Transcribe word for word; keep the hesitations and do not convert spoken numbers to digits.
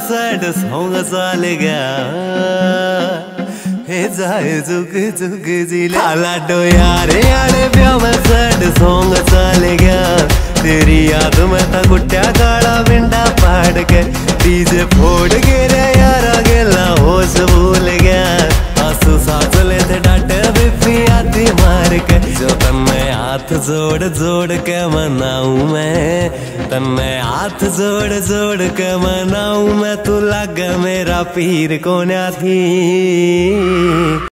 Sad song चल गया हे जाए जुग जुग जिले खाला डो यार यारे ब्याह में सैड सॉन्ग चल गया तेरी याद में था कुट्या काला बिंडा पाड़ के डीजे फोड़ के रे यारा गेला होश भूल गया आंसू सांस लेते डांटे बिफी आती मार के जो तन्ने हाथ जोड़ जोड़ के मनाऊं मैं तन्ने हाथ जोड़ जोड़ के मनाऊं मैं तू लग मेरा पीर कोन्या थी।